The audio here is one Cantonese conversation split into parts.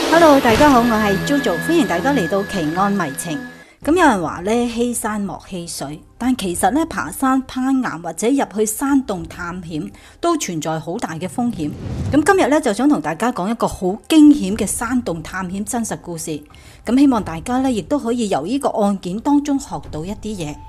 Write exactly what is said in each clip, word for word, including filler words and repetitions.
Hello， 大家好，我係 Jojo， 歡迎大家嚟到奇案迷情。咁有人話咧，欺山莫欺水，但其實咧，爬山、攀岩或者入去山洞探險都存在好大嘅風險。咁今日咧就想同大家講一個好驚險嘅山洞探險真實故事。咁希望大家咧亦都可以由呢個案件當中學到一啲嘢。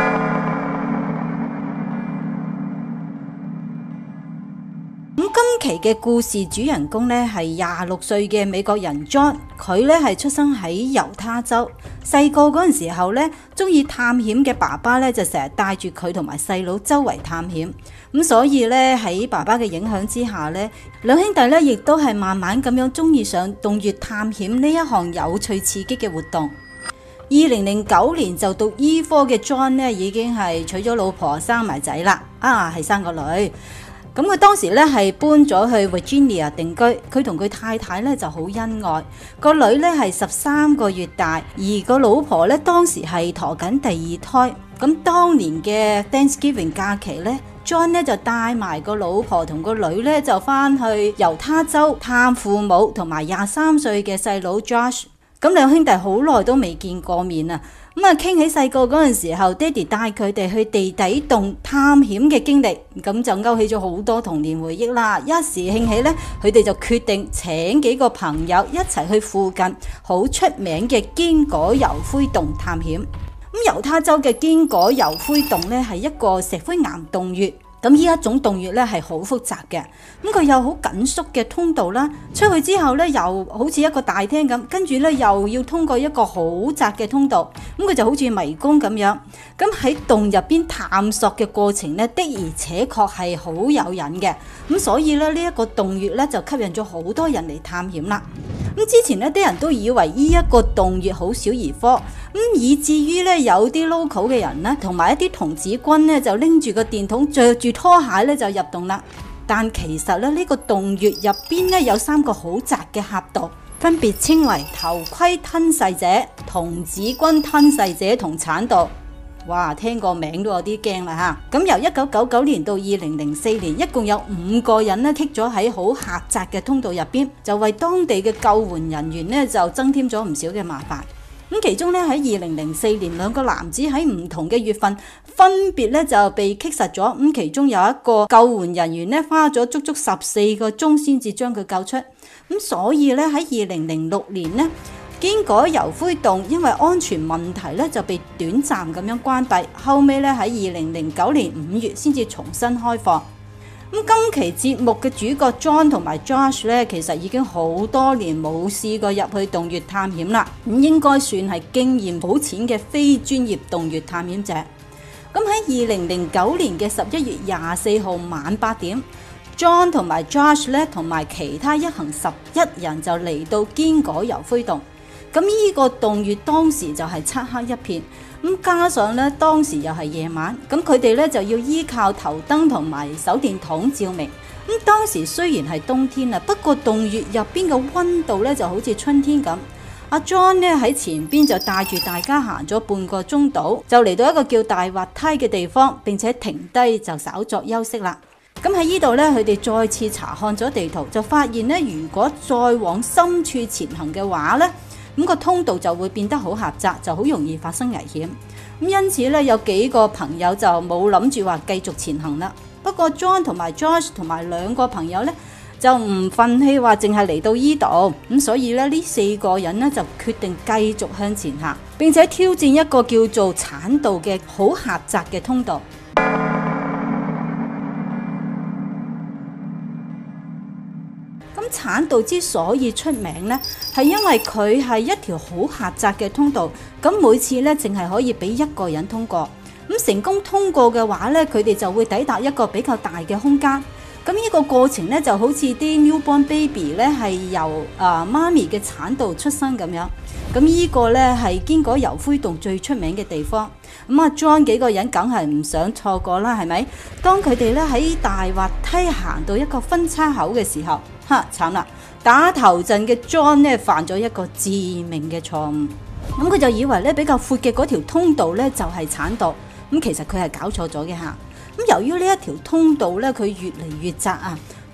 咁今期嘅故事主人公咧係廿六歲嘅美國人 John， 佢咧係出生喺猶他州。細個嗰陣時候咧，中意探險嘅爸爸咧就成日帶住佢同埋細佬周圍探險。咁所以咧喺爸爸嘅影響之下咧，兩兄弟咧亦都係慢慢咁樣中意上洞穴探險呢一項有趣刺激嘅活動。二零零九年就讀醫科嘅 John 咧已經係娶咗老婆生埋仔啦，啊係生個女。咁佢當時咧係搬咗去 Virginia 定居，佢同佢太太咧就好恩愛，個女咧係十三個月大，而個老婆咧當時係陀緊第二胎。咁當年嘅 Thanksgiving 假期咧 ，John 咧就帶埋個老婆同個女咧就翻去猶他州探父母同埋廿三歲嘅細佬 Josh。咁兩兄弟好耐都未見過面啊！咁啊，傾起細個嗰陣時候，爹哋帶佢哋去地底洞探險嘅經歷，咁就勾起咗好多童年回憶啦。一時興起咧，佢哋就決定請幾個朋友一齊去附近好出名嘅堅果油灰洞探險。咁猶他州嘅堅果油灰洞咧係一個石灰岩洞穴。咁呢一種洞穴咧係好複雜嘅，咁佢有好緊縮嘅通道啦，出去之後咧又好似一個大廳咁，跟住咧又要通過一個好窄嘅通道，咁佢就好似迷宮咁樣。咁喺洞入邊探索嘅過程咧，的而且確係好有癮嘅，咁所以咧呢一個洞穴咧就吸引咗好多人嚟探險啦。咁之前咧啲人都以為呢一個洞穴好小兒科，咁以至於咧有啲 local 嘅人咧，同埋一啲童子軍咧就拎住個電筒，着住拖鞋咧就入洞啦。但其實咧呢個洞穴入邊咧有三個好窄嘅峽道，分別稱為頭盔吞噬者、童子軍吞噬者同產道。哇，聽個名都有啲驚啦吓！咁由一九九九年到二零零四年，一共有五個人咧棘咗喺好狹窄嘅通道入邊，就為當地嘅救援人員咧就增添咗唔少嘅麻煩。咁其中咧喺二零零四年，兩個男子喺唔同嘅月份分別咧就被棘實咗。咁其中有一個救援人員咧花咗足足十四個鐘先至將佢救出。咁所以咧喺二零零六年呢，堅果油灰洞因為安全問題咧就被短暫咁樣關閉，後尾咧喺二零零九年五月先至重新開放。咁今期節目嘅主角 John 同埋 Josh 咧，其實已經好多年冇試過入去洞穴探險啦，咁應該算係經驗好淺嘅非專業洞穴探險者。咁喺二零零九年嘅十一月廿四號晚八點，John 同埋 Josh 咧同埋其他一行十一人就嚟到堅果油灰洞。咁呢個洞穴當時就係漆黑一片，咁加上咧當時又係夜晚，咁佢哋咧就要依靠頭燈同埋手電筒照明。咁當時雖然係冬天啊，不過洞穴入邊嘅溫度咧就好似春天咁。阿 John 咧喺前邊就帶住大家行咗半個鐘度，就嚟到一個叫大滑梯嘅地方，並且停低就稍作休息啦。咁喺呢度咧，佢哋再次查看咗地圖，就發現咧，如果再往深處前行嘅話咧，咁個通道就會變得好狹窄，就好容易發生危險。咁因此咧，有幾個朋友就冇諗住話繼續前行啦。不過 John 同埋 Josh 同埋兩個朋友咧就唔忿氣，話淨係嚟到呢度。咁所以咧呢四個人咧就決定繼續向前行，並且挑戰一個叫做產道嘅好狹窄嘅通道。產道之所以出名呢，係因為佢係一條好狹窄嘅通道，咁每次咧淨係可以俾一個人通過。咁成功通過嘅話咧，佢哋就會抵達一個比較大嘅空間。咁呢個過程咧就好似啲 newborn baby 咧係由啊媽咪嘅產道出生咁樣。咁呢個咧係堅果油灰洞最出名嘅地方。咁啊 John 幾個人梗係唔想錯過啦，係咪？當佢哋咧喺大滑梯行到一個分叉口嘅時候，哈慘啦！打頭陣嘅 John 咧犯咗一個致命嘅錯誤。咁佢就以為咧比較闊嘅嗰條通道咧就係產道，咁其實佢係搞錯咗嘅嚇。咁由於呢一條通道咧佢越嚟越窄啊，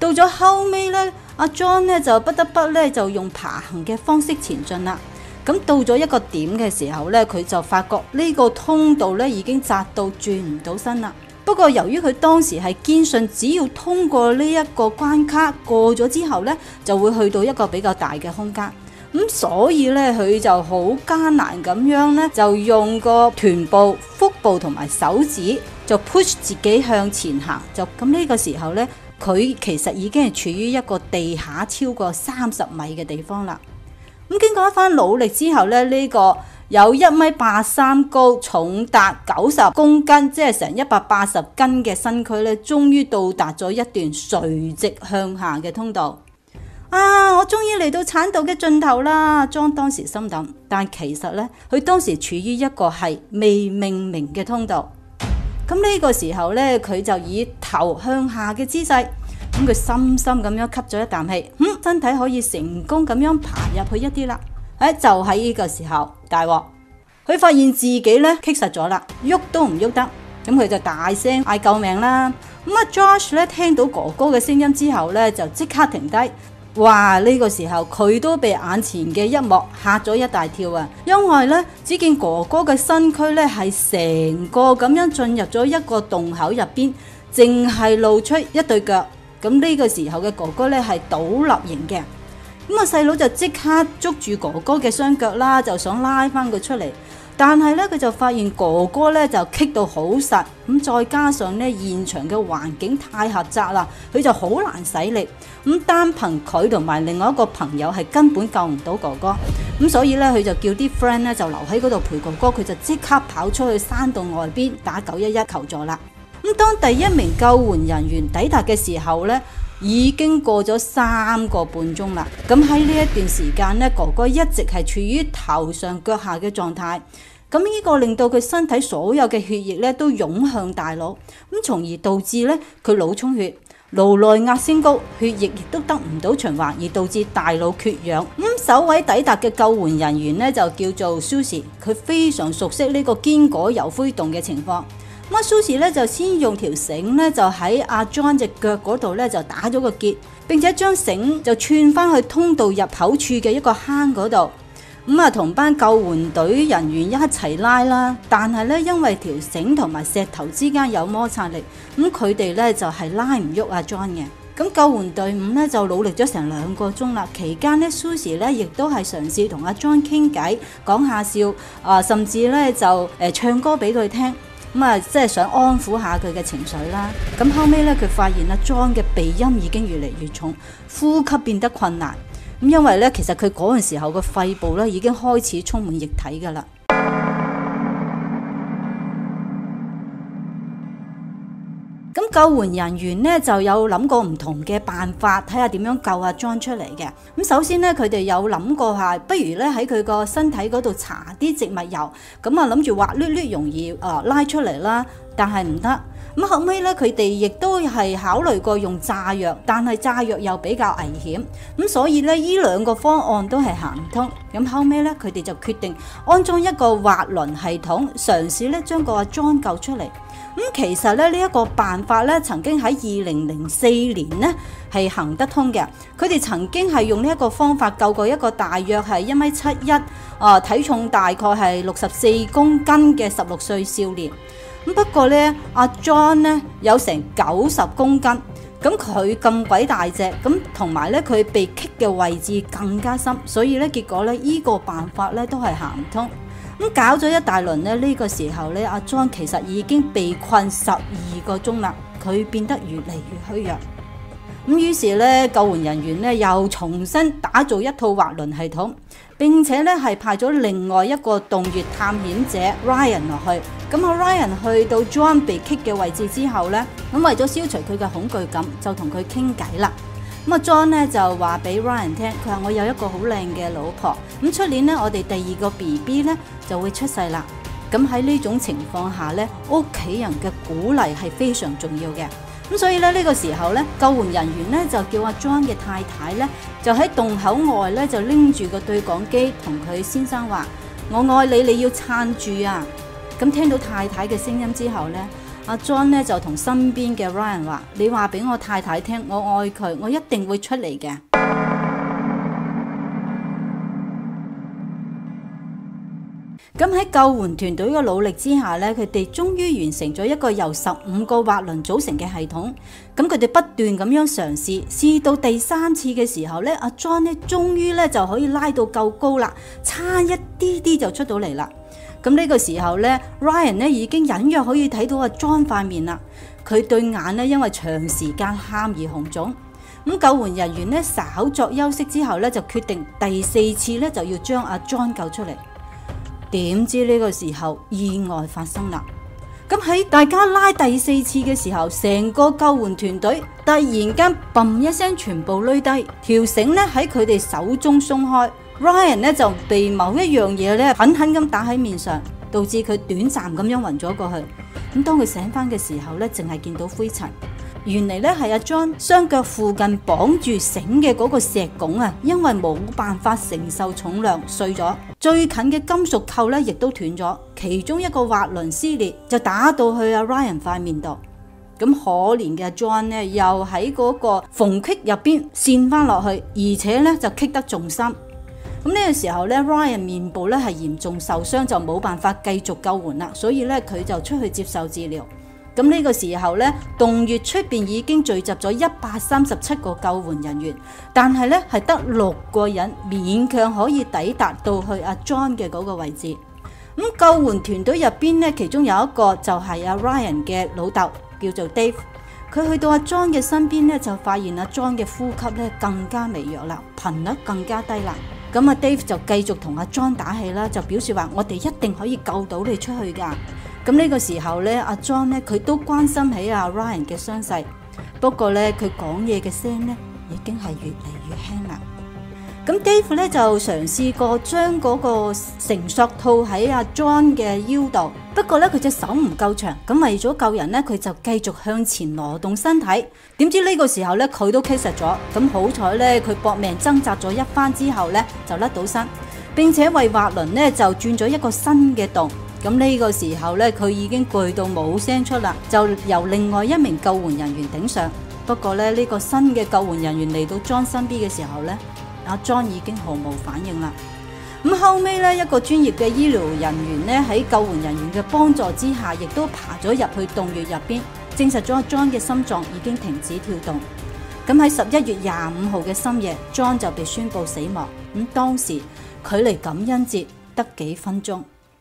到咗後尾咧，阿 John 咧就不得不咧就用爬行嘅方式前進啦。咁到咗一個點嘅時候咧，佢就發覺呢個通道咧已經窄到轉唔到身啦。不過由於佢當時係堅信，只要通過呢一個關卡過咗之後咧，就會去到一個比較大嘅空間。咁所以咧，佢就好艱難咁樣咧，就用個臀部、腹部同埋手指就 push 自己向前行。就咁呢個時候咧，佢其實已經係處於一個地下超過三十米嘅地方啦。咁經過一番努力之後咧，呢個有一米八三高、重達九十公斤，即係成一百八十斤嘅身軀咧，終於到達咗一段垂直向下嘅通道。啊！我終於嚟到產道嘅盡頭啦！莊當時心諗，但其實咧，佢當時處於一個係未命名嘅通道。咁呢個時候咧，佢就以頭向下嘅姿勢，咁佢深深咁樣吸咗一啖氣，嗯，身體可以成功咁樣爬入去一啲啦。誒，就喺呢個時候，大鑊，佢發現自己咧棘實咗啦，喐都唔喐得，咁佢就大聲嗌救命啦。咁啊 Josh 咧聽到哥哥嘅聲音之後咧，就即刻停低。哇！呢個時候佢都被眼前嘅一幕嚇咗一大跳啊！因為咧，只見哥哥嘅身軀咧係成個咁樣進入咗一個洞口入邊，淨係露出一對腳。咁呢個時候嘅哥哥咧係倒立型嘅。咁啊細佬就即刻捉住哥哥嘅雙腳啦，就想拉翻佢出嚟。但係咧，佢就發現哥哥咧就棘到好實，咁再加上咧現場嘅環境太狹窄啦，佢就好難使力。咁單憑佢同埋另外一個朋友係根本救唔到哥哥，咁所以咧佢就叫啲 friend 咧就留喺嗰度陪哥哥，佢就即刻跑出去山洞外邊打九一一求助啦。咁當第一名救援人員抵達嘅時候咧，已經過咗三個半鐘啦。咁喺呢一段時間咧，哥哥一直係處於頭上腳下嘅狀態。咁呢個令到佢身體所有嘅血液咧都湧向大腦，咁從而導致咧佢腦充血、顱內壓升高，血液亦都得唔到循環，而導致大腦缺氧。咁首位抵達嘅救援人員咧就叫做 Susie， 佢非常熟悉呢個堅果油灰洞嘅情況。咁啊 Susie 咧就先用條繩咧就喺阿 John 隻腳嗰度咧就打咗個結，並且將繩就串翻去通道入口處嘅一個坑嗰度。咁啊，同班救援隊人員一齊拉啦，但係咧因為條繩同埋石頭之間有摩擦力，咁佢哋咧就係拉唔喐阿 John 嘅。咁救援隊伍咧就努力咗成兩個鐘啦，期間咧 Susie 咧亦都係嘗試同阿 John 傾偈，講下笑，啊、呃、甚至咧就誒、呃、唱歌俾佢聽，咁啊即係想安撫下佢嘅情緒啦。咁後尾咧佢發現阿 John 嘅鼻音已經越嚟越重，呼吸變得困難。咁因為咧，其實佢嗰陣時候個肺部咧已經開始充滿液體噶啦。咁救援人員咧就有諗過唔同嘅辦法，睇下點樣救阿 John 出嚟嘅。咁首先咧，佢哋有諗過係，不如咧喺佢個身體嗰度搽啲植物油，咁啊諗住滑捋捋容易啊拉出嚟啦，但係唔得。咁後尾咧，佢哋亦都係考慮過用炸藥，但係炸藥又比較危險，咁所以咧，呢兩個方案都係行唔通。咁後尾咧，佢哋就決定安裝一個滑輪系統，嘗試咧將個阿 John 救出嚟。咁其實咧呢一個辦法咧，曾經喺二零零四年咧係行得通嘅。佢哋曾經係用呢一個方法救過一個大約係一米七一，啊體重大概係六十四公斤嘅十六歲少年。咁不過咧，阿 John 咧有成九十公斤，咁佢咁鬼大隻，咁同埋咧佢被棘嘅位置更加深，所以咧結果咧呢個辦法咧都係行唔通。咁搞咗一大輪咧，呢個時候咧，阿 John 其實已經被困十二個鐘啦，佢變得越嚟越虛弱。咁於是咧，救援人員咧又重新打造一套滑輪系統，並且咧係派咗另外一個洞穴探險者 Ryan 落去。咁阿 Ryan 去到 John 被棘嘅位置之後咧，咁為咗消除佢嘅恐懼感，就同佢傾偈啦。咁啊 John 咧就話俾 Ryan 聽，佢話我有一個好靚嘅老婆，咁出年咧我哋第二個 B B 咧就會出世啦。咁喺呢種情況下咧，屋企人嘅鼓勵係非常重要嘅。咁所以咧呢個時候咧，救援人員咧就叫阿 John 嘅太太咧，就喺洞口外咧就拎住個對講機同佢先生話：我愛你，你要撐住啊！咁聽到太太嘅聲音之後咧， 阿 John 咧就同身邊嘅 Ryan 話：你話俾我太太聽，我愛佢，我一定會出嚟嘅。咁喺救援團隊嘅努力之下咧，佢哋終於完成咗一個由十五個滑輪組成嘅系統。咁佢哋不斷咁樣嘗試，試到第三次嘅時候咧，阿 John 咧終於咧就可以拉到夠高啦，差一啲啲就出到嚟啦。咁呢個時候咧 ，Ryan 咧已經隱約可以睇到阿 John 塊面啦。佢對眼咧因為長時間喊而紅腫。咁救援人員咧稍作休息之後咧，就決定第四次咧就要將阿 John 救出嚟。點知呢個時候意外發生啦！咁喺大家拉第四次嘅時候，成個救援團隊突然間嘣一聲全部累低，條繩咧喺佢哋手中鬆開 ，Ryan 咧就被某一樣嘢咧狠狠咁打喺面上，導致佢短暫咁樣暈咗過去。咁當佢醒翻嘅時候咧，淨係見到灰塵。原嚟咧係阿 John 雙腳附近綁住繩嘅嗰個石拱啊，因為冇辦法承受重量碎咗，最近嘅金屬扣咧亦都斷咗，其中一個滑輪撕裂就打到去阿 Ryan 塊面度。咁可憐嘅 John 咧又喺嗰個縫隙入邊跣翻落去，而且咧就棘得仲深。咁呢個時候咧 Ryan 面部咧係嚴重受傷，就冇辦法繼續救援啦，所以咧佢就出去接受治療。咁呢個時候咧，洞穴出邊已經聚集咗一百三十七個救援人員，但係咧係得六個人勉強可以抵達到去阿 John 嘅嗰個位置。咁救援團隊入邊咧，其中有一個就係阿 Ryan 嘅老豆，叫做 Dave。佢去到阿 John 嘅身邊咧，就發現阿 John 嘅呼吸咧更加微弱啦，頻率更加低啦。咁阿 Dave 就繼續同阿 John 打氣啦，就表示話我哋一定可以救到你出去噶。咁呢個時候咧，阿 John 咧佢都關心起阿 Ryan 嘅傷勢，不過咧佢講嘢嘅聲咧已經係越嚟越輕啦。咁 Dave 咧就嘗試過將嗰個繩索套喺阿 John 嘅腰度，不過咧佢隻手唔夠長，咁為咗救人咧，佢就繼續向前挪動身體。點知呢個時候咧佢都棘實咗，咁好彩咧佢搏命掙扎咗一番之後咧就甩到身，並且為滑輪咧就轉咗一個新嘅洞。咁呢個時候咧，佢已經攰到冇聲出啦，就由另外一名救援人員頂上。不過咧，呢個新嘅救援人員嚟到 John 身邊嘅時候咧，阿 John 已經毫無反應啦。咁後尾咧，一個專業嘅醫療人員咧喺救援人員嘅幫助之下，亦都爬咗入去洞穴入邊，證實咗阿 John 嘅心臟已經停止跳動。咁喺十一月廿五號嘅深夜 ，John 就被宣布死亡。咁當時距離感恩節得幾分鐘。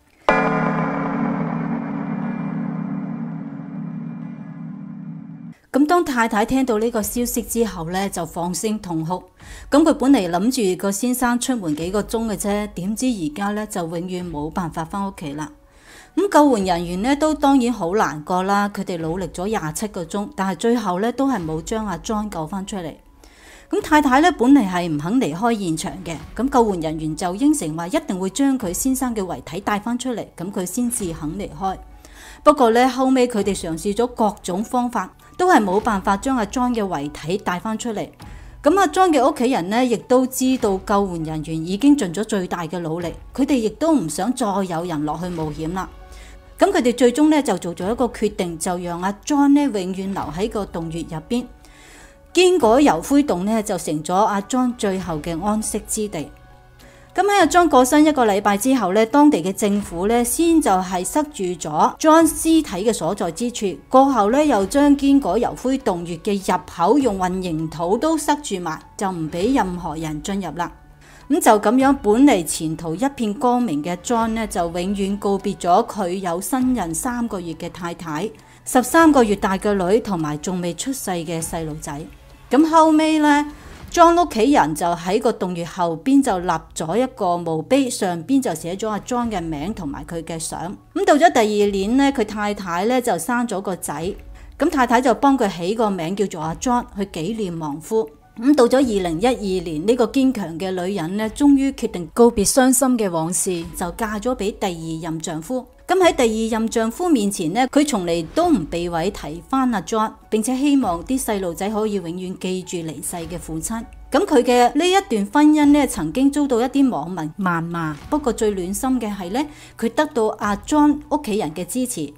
咁當太太聽到呢個消息之後咧，就放聲痛哭。咁佢本嚟諗住個先生出門幾個鐘嘅啫，點知而家咧就永遠冇辦法翻屋企啦。咁救援人員咧都當然好難過啦，佢哋努力咗廿七個鐘，但係最後咧都係冇將阿 John 救翻出嚟。咁太太咧本嚟係唔肯離開現場嘅，咁救援人員就應承話一定會將佢先生嘅遺體帶翻出嚟，咁佢先至肯離開。不過咧後尾佢哋嘗試咗各種方法，都係冇辦法將阿 John 嘅遺體帶翻出嚟。咁阿 John 嘅屋企人呢，亦都知道救援人員已經盡咗最大嘅努力，佢哋亦都唔想再有人落去冒險啦。咁佢哋最終呢，就做咗一個決定，就讓阿 John 呢永遠留喺個洞穴入邊。堅果油灰洞呢，就成咗阿 John 最後嘅安息之地。咁喺阿 John 過身一個禮拜之後咧，當地嘅政府咧先就係塞住咗 John 屍體嘅所在之處，過後咧又將堅果油灰洞穴嘅入口用混凝土都塞住埋，就唔俾任何人進入啦。咁就咁樣，本嚟前途一片光明嘅 John 咧，就永遠告別咗佢有身孕三個月嘅太太、十三個月大嘅女同埋仲未出世嘅細路仔。咁後尾咧，John 屋企人就喺個洞穴後邊就立咗一個墓碑，上邊就寫咗阿 John 嘅名同埋佢嘅相。咁到咗第二年咧，佢太太咧就生咗個仔，咁太太就幫佢起個名叫做阿 John 去紀念亡夫。咁到咗二零一二年，呢個堅強嘅女人咧，終於決定告別傷心嘅往事，就嫁咗俾第二任丈夫。咁喺第二任丈夫面前呢，佢從嚟都唔避諱提翻阿 John， 並且希望啲細路仔可以永遠記住離世嘅父親。咁佢嘅呢一段婚姻呢，曾經遭到一啲網民謾罵，不過最暖心嘅係呢，佢得到阿 John 屋企人嘅支持。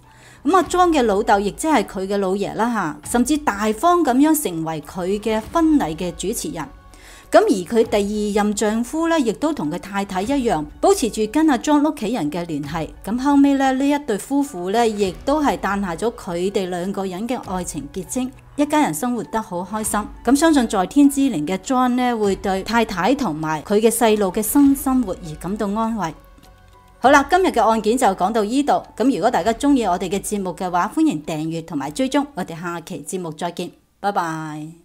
咁阿莊嘅老豆亦即係佢嘅老爺啦嚇，甚至大方咁樣成為佢嘅婚禮嘅主持人。咁而佢第二任丈夫咧，亦都同佢太太一樣，保持住跟阿莊屋企人嘅聯繫。咁後尾咧，呢一對夫婦咧，亦都係誕下咗佢哋兩個人嘅愛情結晶，一家人生活得好開心。咁相信在天之靈嘅莊咧，會對太太同埋佢嘅細路嘅新生活而感到安慰。好啦，今日嘅案件就講到呢度。咁如果大家中意我哋嘅節目嘅話，歡迎訂閱同埋追蹤。我哋下期節目再見，拜拜。